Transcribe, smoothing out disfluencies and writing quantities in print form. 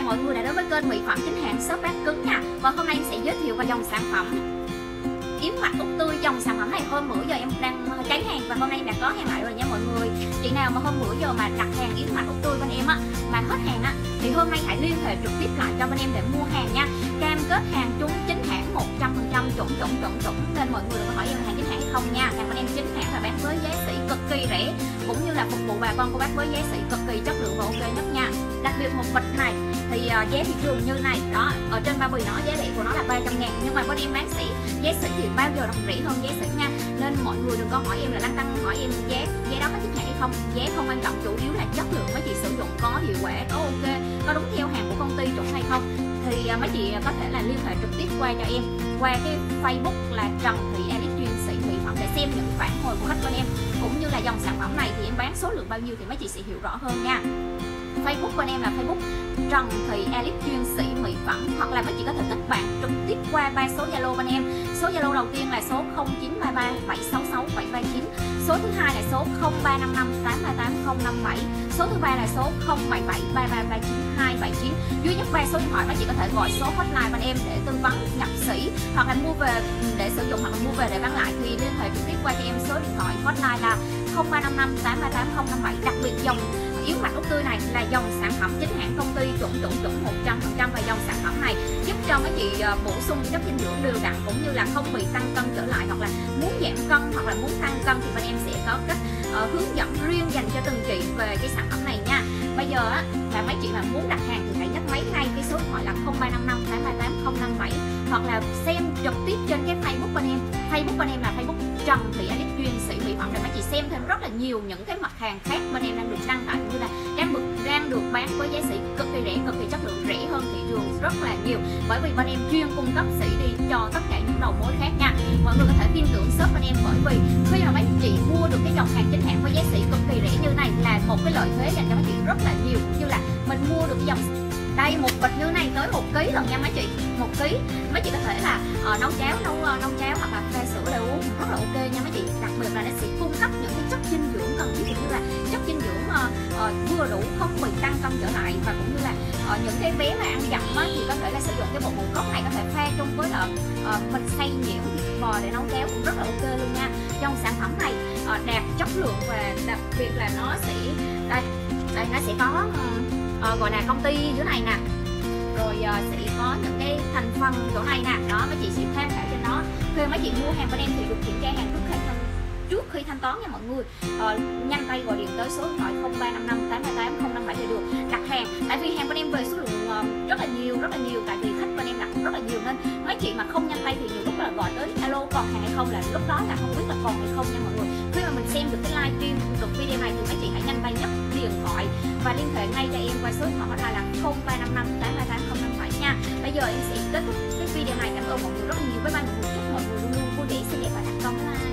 chào mọi người đã đến với kênh mỹ phẩm chính hãng shop bát cứng nha. Và hôm nay em sẽ giới thiệu về dòng sản phẩm yếm mặt út tươi. Dòng sản phẩm này hôm bữa giờ em đang cháy hàng và hôm nay em đã có hàng lại rồi nha mọi người. Chị nào mà hôm bữa giờ mà đặt hàng yếm mặt út tươi bên em á mà hết hàng á thì hôm nay hãy liên hệ trực tiếp lại cho bên em để mua hàng nha. Cam kết hàng chung chính hãng 100% chuẩn nên mọi người đừng có hỏi em hàng chính hãng hay không nha. Hàng bên em chính hãng và bán với giá sỉ cực kỳ rẻ, cũng như là phục vụ bà con cô bác với giá sỉ cực kỳ chất lượng và ok nhất nha. Đặc biệt một bịch này thì giá thị trường như này đó, ở trên bao bì nó giá rẻ của nó là 300.000, nhưng mà bên em bán sỉ giá sỉ thì bao giờ nó rẻ hơn giá sỉ nha. Nên mọi người đừng có hỏi em là lăn tăng hỏi em giá đó có chính hãng hay không. Giá không quan trọng, chủ yếu là chất lượng mấy chị sử dụng có hiệu quả, có ok, có đúng theo hàng của công ty chuẩn hay không. Thì mấy chị có thể là liên hệ trực tiếp qua cho em qua cái Facebook là Trần Thị Alice chuyên sĩ mỹ phẩm để xem những phản hồi của khách bên em, cũng như là dòng sản phẩm này thì em bán số lượng bao nhiêu thì mấy chị sẽ hiểu rõ hơn nha. Facebook bên em là Facebook Trần Thị Alice chuyên sĩ mỹ phẩm, hoặc là mấy chị có thể kết bạn trực tiếp qua 3 số Zalo bên em. Số Zalo đầu tiên là số 0933 766 739, số thứ hai là số 0355 838 057, số thứ ba là số 077 3339 279. Duy nhất 3 số điện thoại mấy chị có thể gọi số hotline bên em để tư vấn nhập sỉ, hoặc là mua về để sử dụng, hoặc là mua về để bán lại thì liên hệ trực tiếp qua cho em số điện thoại hotline là 0355 838 057. Đặc biệt dòng yếm mặt út tươi này là dòng sản phẩm chính hãng công ty chuẩn 100%, và dòng sản phẩm này giúp cho mấy chị bổ sung chất dinh dưỡng đều đặn, cũng như là không bị tăng cân trở lại, hoặc là muốn giảm cân hoặc là muốn tăng cân thì bên em sẽ có cách hướng dẫn riêng dành cho từng chị về cái sản phẩm này nha. Bây giờ á là mấy chị mà muốn đặt hàng thì hãy nhấc máy ngay cái số điện thoại là 0355 838 057, hoặc là xem trực tiếp trên cái Facebook bên em. Facebook bên em là Facebook Trần Thị Alice chuyên sĩ mỹ phẩm để mấy chị xem thêm rất là nhiều những cái mặt hàng khác bên em đang được đăng tải, như là đang được bán với giá sỉ cực kỳ rẻ, cực kỳ chất lượng, rẻ hơn thị trường rất là nhiều, bởi vì bên em chuyên cung cấp sỉ đi cho tất cả những đầu mối khác nha. Mọi người có thể tin tưởng shop bên em, bởi vì khi mà mấy chị mua được cái dòng hàng chính hãng với giá sỉ cực kỳ rẻ như này là một cái lợi thế dành cho mấy chị rất là nhiều, cũng như là mình mua được cái dòng đây một bịch như này tới 1 kg lần nha mấy chị. 1 kg mấy chị có thể là nấu cháo hoặc là pha sữa để uống rất là ok nha mấy chị. Đặc biệt là nó sẽ cung cấp những cái chất dinh dưỡng cần thiết, cũng như là chất dinh dưỡng vừa đủ, không bị tăng cân trở lại, và cũng như là những cái bé mà ăn dặm thì có thể là sử dụng cái bột ngũ cốc này, có thể pha chung với mình xay nhuyễn thịt bò để nấu cháo cũng rất là ok luôn nha. Dòng sản phẩm này đạt chất lượng, và đặc biệt là nó sẽ đây nó sẽ có gọi là công ty dưới này nè, rồi sẽ có những cái thành phần chỗ này nè, đó mấy chị sẽ tham khảo trên đó. Khi mấy chị mua hàng bên em thì được kiểm tra hàng trước khi thanh toán nha mọi người. Nhanh tay gọi điện tới số điện thoại 0355 838 057 để được đặt hàng. Tại vì hàng bên em về số lượng rất là nhiều, tại vì khách bên em đặt rất là nhiều, nên mấy chị mà không nhanh tay thì nhiều lúc là gọi tới alo còn hàng hay không, là lúc đó là không biết là còn hay không nha mọi người. Khi mà mình xem được cái live stream được video này thì mấy chị hãy nhanh tay nhấc điện thoại và liên hệ ngay cho em qua số điện thoại hotline là 0355 838 057 nha. Bây giờ em sẽ kết thúc cái video này. Cảm ơn mọi người rất là nhiều. Bye bye mọi người, chúc mọi người luôn luôn vui vẻ, xinh đẹp và thành công. Bye bye.